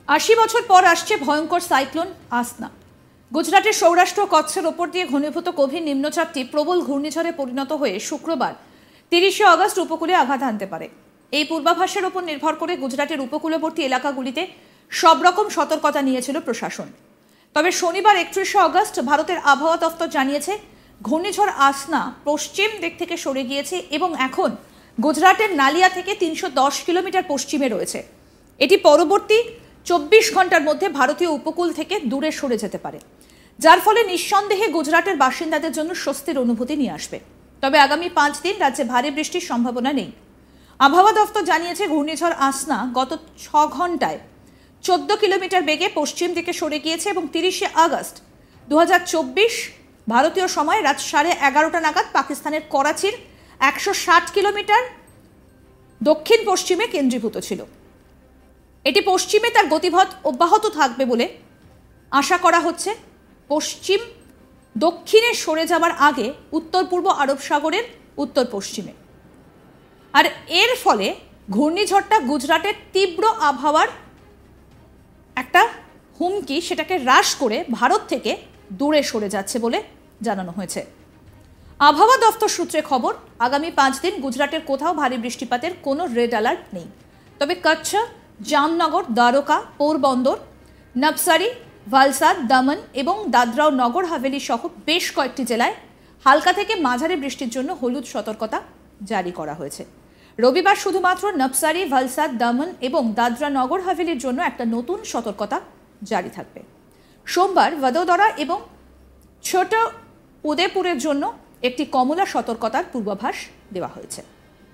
80 বছর পর আসছে ভয়ঙ্কর সাইক্লোন আসনা। গুজরাটের সৌরাষ্ট্র কচ্ছের ওপর দিয়ে ঘনীভূত গভীর নিম্নচাপটি প্রবল ঘূর্ণিঝড়ে পরিণত হয়ে শুক্রবার 30 আগস্ট উপকূলে আঘাত হানতে পারে। এই পূর্বাভাসের উপর নির্ভর করে গুজরাটের উপকূলবর্তী এলাকাগুলিতে সব রকম সতর্কতা নিয়েছিল প্রশাসন। তবে শনিবার 31 আগস্ট ভারতের আবহাওয়া দফতর জানিয়েছে ঘূর্ণিঝড় আসনা পশ্চিম দিক থেকে সরে গিয়েছে এবং এখন গুজরাটের নালিয়া থেকে 310 কিলোমিটার পশ্চিমে রয়েছে। এটি পরবর্তী 24 ঘন্টার মধ্যে ভারতীয় উপকূল থেকে দূরে সরে যেতে পারে, যার ফলে নিঃসন্দেহে গুজরাটের বাসিন্দাদের জন্য স্বস্তির অনুভূতি নিয়ে আসবে। তবে আগামী 5 দিন রাজ্যে ভারী বৃষ্টির সম্ভাবনা নেই। আবহাওয়া দফতর জানিয়েছে ঘূর্ণিঝড় আসনা গত 6 ঘন্টায় 14 কিলোমিটার বেগে পশ্চিম দিকে সরে গিয়েছে এবং 30 আগস্ট 2024 ভারতীয় সময় রাত 11:30 নাগাদ পাকিস্তানের করাচির 160 কিলোমিটার দক্ষিণ পশ্চিমে কেন্দ্রীভূত ছিল। এটি পশ্চিমে তার গতিপথ অব্যাহত থাকবে বলে আশা করা হচ্ছে। পশ্চিম দক্ষিণে সরে যাওয়ার আগে উত্তর পূর্ব আরব সাগরের উত্তর পশ্চিমে, আর এর ফলে ঘূর্ণিঝড়টা গুজরাটের তীব্র আবহাওয়ার একটা হুমকি সেটাকে হ্রাস করে ভারত থেকে দূরে সরে যাচ্ছে বলে জানানো হয়েছে। আবহাওয়া দফতর সূত্রে খবর, আগামী 5 দিন গুজরাটের কোথাও ভারী বৃষ্টিপাতের কোনো রেড অ্যালার্ট নেই। তবে কচ্ছ, জামনগর, দ্বারকা, পোরবন্দর, নবসারি, ভালসাদ, দমন এবং দাদরা ও নগর হাভেলি সহ বেশ কয়েকটি জেলায় হালকা থেকে মাঝারি বৃষ্টির জন্য হলুদ সতর্কতা জারি করা হয়েছে। রবিবার শুধুমাত্র নবসারি, ভালসাদ, দমন এবং দাদরা নগর হাভেলির জন্য একটা নতুন সতর্কতা জারি থাকবে। সোমবার ভদোদরা এবং ছোট উদয়পুরের জন্য একটি কমলা সতর্কতার পূর্বাভাস দেওয়া হয়েছে।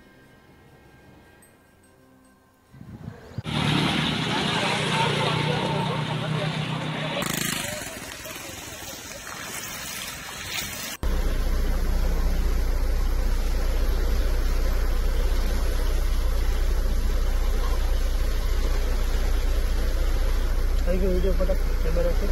वीडियो फटाक कैमरा से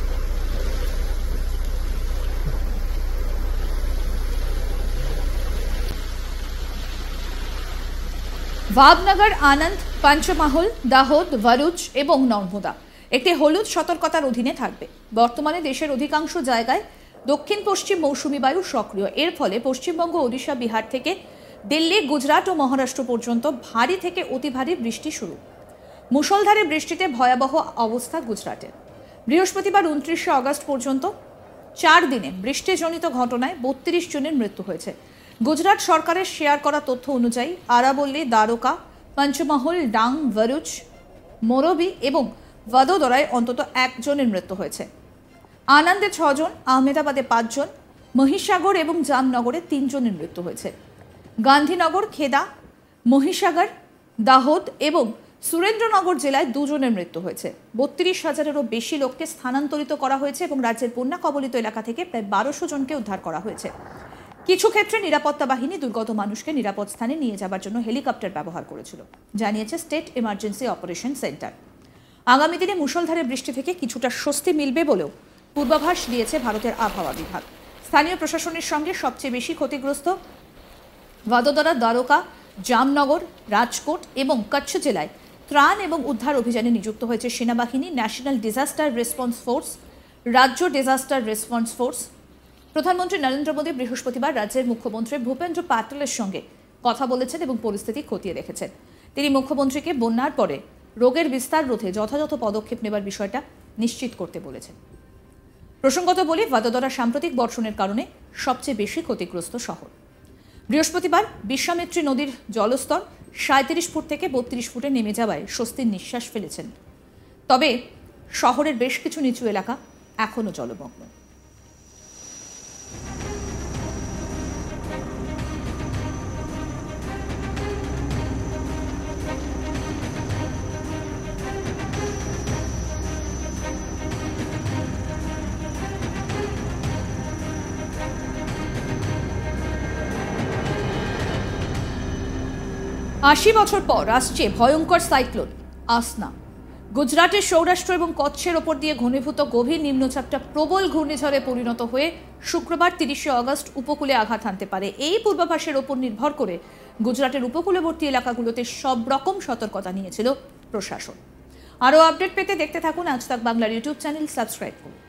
ভাবনগর, আনন্দ, পঞ্চমহল, দাহোদ, ভরুচ এবং নর্মদা একটি হলুদ সতর্কতার অধীনে থাকবে। বর্তমানে দেশের অধিকাংশ জায়গায় দক্ষিণ পশ্চিম মৌসুমী বায়ু সক্রিয়। এর ফলে পশ্চিমবঙ্গ, ওড়িশা, বিহার থেকে দিল্লি, গুজরাট ও মহারাষ্ট্র পর্যন্ত ভারী থেকে অতি ভারী বৃষ্টি শুরু। মুষলধারে বৃষ্টিতে ভয়াবহ অবস্থা গুজরাটের। বৃহস্পতিবার 29 আগস্ট পর্যন্ত 4 দিনে বৃষ্টিজনিত ঘটনায় 32 জনের মৃত্যু হয়েছে। গুজরাট সরকারের শেয়ার করা তথ্য অনুযায়ী আরাবল্লী, দ্বারকা, পঞ্চমহল, ডাং, ভরুচ, মোরবি এবং ভদোদরায় অন্তত 1 জনের মৃত্যু হয়েছে। আনন্দে 6 জন, আহমেদাবাদে 5 জন, মহিসাগর এবং জামনগরে 3 জনের মৃত্যু হয়েছে। গান্ধীনগর, খেদা, মহিসাগর, দাহোদ এবং সুরেন্দ্রনগর জেলায় 2 জনের মৃত্যু হয়েছে। 32,000-এরও বেশি লোককে স্থানান্তরিত করা হয়েছে এবং রাজ্যের বন্যা কবলিত এলাকা থেকে প্রায় 1200 জনকে উদ্ধার করা হয়েছে। কিছু ক্ষেত্রে নিরাপত্তা বাহিনী দুর্গত মানুষকে নিরাপদ স্থানে নিয়ে যাবার জন্য হেলিকপ্টার ব্যবহার করেছিল, জানিয়েছে স্টেট এমার্জেন্সি অপারেশন সেন্টার। আগামী দিনে মুষলধারে বৃষ্টি থেকে কিছুটা স্বস্তি মিলবে বলেও পূর্বাভাস দিয়েছে ভারতের আবহাওয়া বিভাগ। স্থানীয় প্রশাসনের সঙ্গে সবচেয়ে বেশি ক্ষতিগ্রস্ত ভদোদরা, দ্বারকা, জামনগর, রাজকোট এবং কচ্ছ জেলায় ত্রাণ এবং উদ্ধার অভিযানে নিযুক্ত হয়েছে সেনাবাহিনী, ন্যাশনাল ডিজাস্টার রেসপন্স ফোর্স, রাজ্য ডিজাস্টার রেসপন্স ফোর্স। প্রধানমন্ত্রী নরেন্দ্র মোদী বৃহস্পতিবার রাজ্যের মুখ্যমন্ত্রী ভূপেন্দ্র প্যাটেলের সঙ্গে কথা বলেছেন এবং পরিস্থিতি খতিয়ে দেখেছেন। তিনি মুখ্যমন্ত্রীকে বন্যার পরে রোগের বিস্তার রোধে যথাযথ পদক্ষেপ নেবার বিষয়টা নিশ্চিত করতে বলেছেন। প্রসঙ্গত বলি, ভদোদরা সাম্প্রতিক বর্ষণের কারণে সবচেয়ে বেশি ক্ষতিগ্রস্ত শহর। বৃহস্পতিবার বিশ্বামিত্রী নদীর জলস্তর 37 ফুট থেকে 32 ফুটে নেমে যাওয়ায় স্বস্তির নিঃশ্বাস ফেলেছেন। তবে শহরের বেশ কিছু নিচু এলাকা এখনও জলমগ্ন। আশি বছর পর আসছে ভয়ঙ্কর সাইক্লোন আসনা। গুজরাটের সৌরাষ্ট্র এবং কচ্ছের ওপর দিয়ে ঘনীভূত গভীর নিম্নচাপটা প্রবল ঘূর্ণিঝড়ে পরিণত হয়ে শুক্রবার 30 আগস্ট উপকূলে আঘাত হানতে পারে। এই পূর্বাভাসের ওপর নির্ভর করে গুজরাটের উপকূলবর্তী এলাকাগুলোতে সব রকম সতর্কতা নিয়েছিল প্রশাসন। আরও আপডেট পেতে দেখতে থাকুন আজ তাক বাংলার ইউটিউব চ্যানেল, সাবস্ক্রাইব করুন।